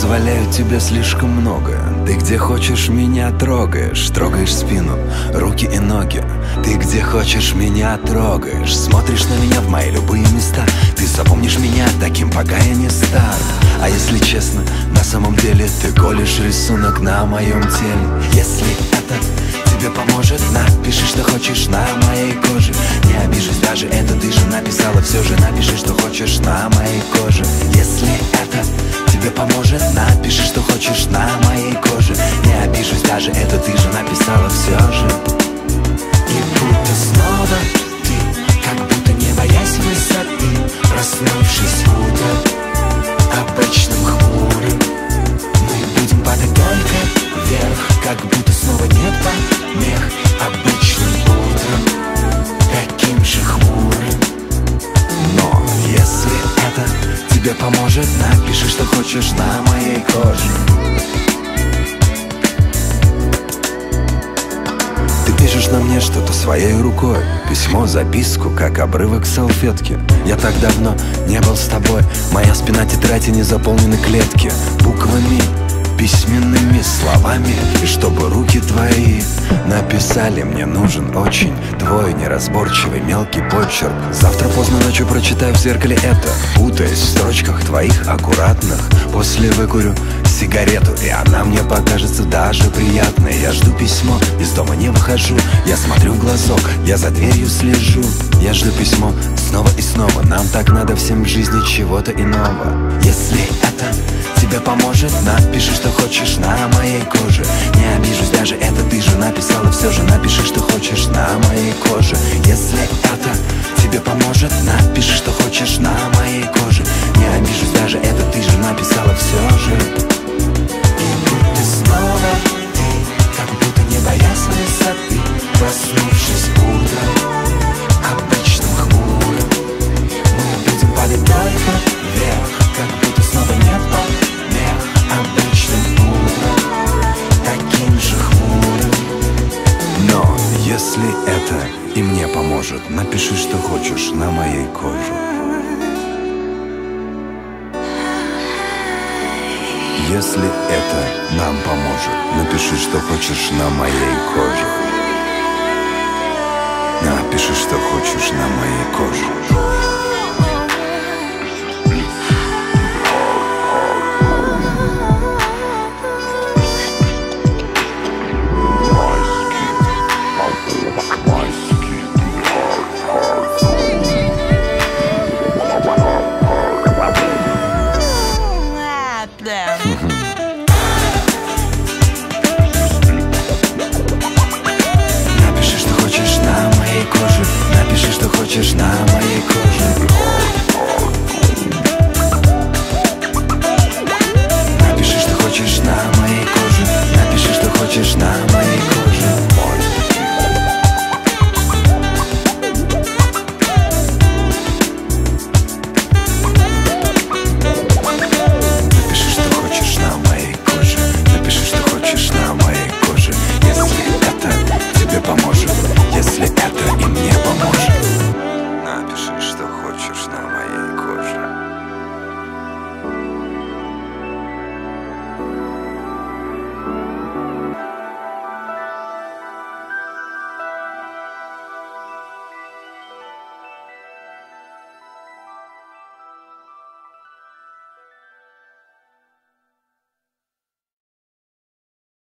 позволяю тебе слишком много. Ты где хочешь меня трогаешь, трогаешь спину, руки и ноги. Ты где хочешь меня трогаешь, смотришь на меня в мои любые места. Ты запомнишь меня таким, пока я не стар. А если честно, на самом деле ты голишь рисунок на моем теле. Если это тебе поможет, напиши, что хочешь на моей коже. Не обижусь, даже это ты же написала. Все же напиши, что хочешь на моей коже. Если это тебе поможет, напиши, что хочешь на моей коже. Не обижусь, даже это ты же написала. Все же. И будто снова ты, как будто не боясь высоты, проснувшись утром обычным хмурым, мы будем падать только вверх, как будто снова нет помех. Обычным утром, таким же хмурым. Но если это тебе поможет, напиши, что хочешь на моей коже. Ты пишешь на мне что-то своей рукой, письмо, записку, как обрывок салфетки. Я так давно не был с тобой, моя спина тетради не заполнены клетки буквами, письменными словами. И чтобы руки твои написали, мне нужен очень твой неразборчивый мелкий почерк. Завтра поздно ночью прочитаю в зеркале это, путаясь в строчках твоих аккуратных. После выкурю сигарету, и она мне покажется даже приятной. Я жду письмо, из дома не выхожу. Я смотрю в глазок, я за дверью слежу. Я жду письмо снова и снова. Нам так надо всем в жизни чего-то иного. Если это тебе поможет, напиши, что хочешь на моей коже. Не обижусь, даже это ты же написала. Все же напиши, что хочешь на моей коже. Если это тебе поможет, напиши, что хочешь на моей коже. Не обижусь, даже это ты же написала. Все же. И будто снова ты, как будто не боясь высоты, проснувшись утром обычным хмурым, мы будем падать только вверх, как будто снова нет помех. Обычным утром, таким же хмурым. Но если это и мне поможет, напиши, что хочешь на моей коже. Если это нам поможет, напиши, что хочешь на моей коже. Напиши, что хочешь на моей коже.